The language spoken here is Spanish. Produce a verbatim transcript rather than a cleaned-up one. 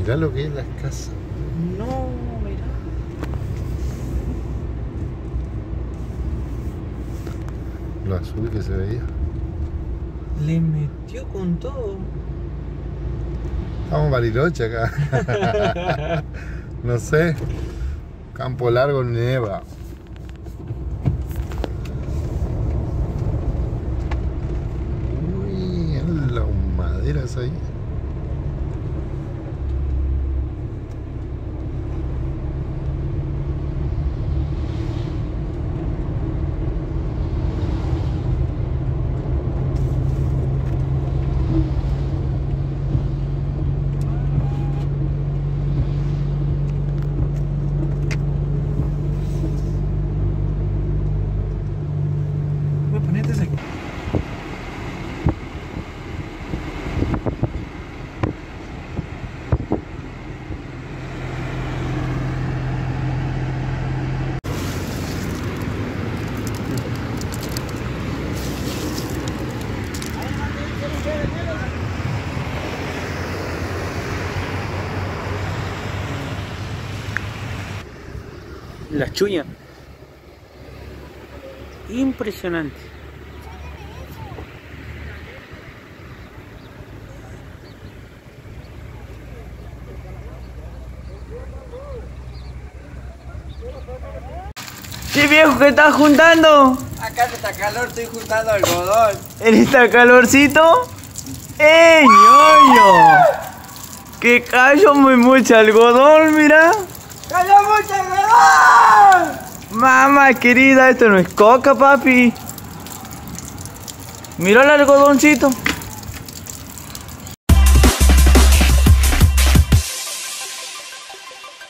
Mirá lo que es las casas. No, mirá. Lo azul que se veía. Le metió con todo. Estamos en Bariloche acá. No sé. Campo Largo, nieva. Uy, las maderas ahí. Las chuñas. Impresionante. ¿Qué viejo que estás juntando? Acá en esta calor estoy juntando algodón. ¿En esta calorcito? ¡Eh, ñoño! Que cayó muy mucho algodón, mira. ¡Cayó mucho algodón! Mamá querida, esto no es coca, papi. Mira el algodoncito.